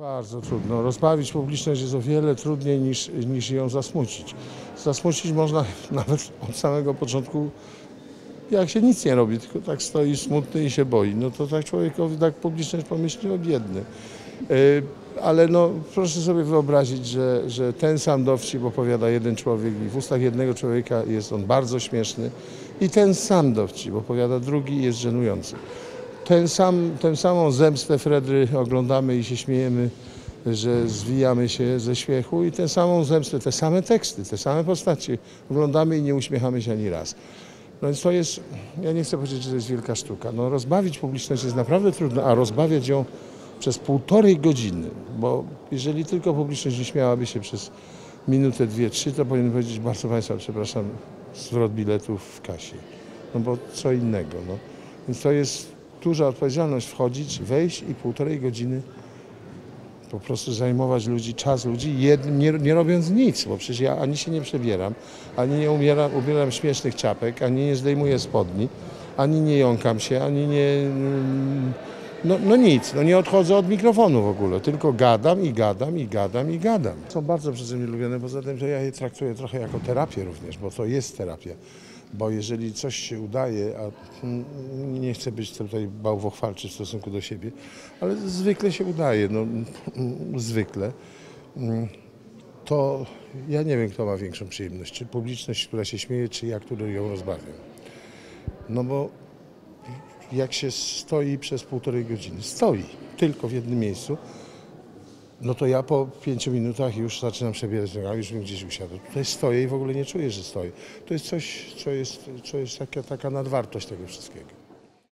Bardzo trudno. Rozbawić publiczność jest o wiele trudniej niż ją zasmucić. Zasmucić można nawet od samego początku, jak się nic nie robi, tylko tak stoi smutny i się boi. No to tak człowiekowi, tak publiczność pomyśli, o biedny. Ale no, proszę sobie wyobrazić, że ten sam dowcip opowiada jeden człowiek i w ustach jednego człowieka jest on bardzo śmieszny i ten sam dowcip opowiada drugi i jest żenujący. Tę samą zemstę Fredry oglądamy i się śmiejemy, że zwijamy się ze śmiechu i tę samą zemstę, te same teksty, te same postacie oglądamy i nie uśmiechamy się ani raz. No więc to jest, ja nie chcę powiedzieć, że to jest wielka sztuka. No rozbawić publiczność jest naprawdę trudno, a rozbawiać ją przez 1,5 godziny, bo jeżeli tylko publiczność nie śmiałaby się przez minutę, 2, 3, to powinien powiedzieć: bardzo Państwa przepraszam, zwrot biletów w kasie. No bo co innego, no. Więc to jest duża odpowiedzialność wchodzić, wejść i 1,5 godziny po prostu zajmować ludzi, czas ludzi, nie robiąc nic, bo przecież ja ani się nie przebieram, ani nie ubieram śmiesznych czapek, ani nie zdejmuję spodni, ani nie jąkam się, ani nie... No nic, no nie odchodzę od mikrofonu w ogóle, tylko gadam i gadam i gadam i gadam. Są bardzo przeze mnie lubione, poza tym, że ja je traktuję trochę jako terapię również, bo to jest terapia. Bo jeżeli coś się udaje, a nie chcę być tutaj bałwochwalczy w stosunku do siebie, ale zwykle się udaje, no zwykle, to ja nie wiem, kto ma większą przyjemność, czy publiczność, która się śmieje, czy ja, który ją rozbawiam. No bo jak się stoi przez 1,5 godziny, stoi tylko w jednym miejscu, no to ja po 5 minutach już zaczynam przebierać nogami, już bym gdzieś usiadł. Tutaj stoję i w ogóle nie czuję, że stoję. To jest coś, co jest taka nadwartość tego wszystkiego.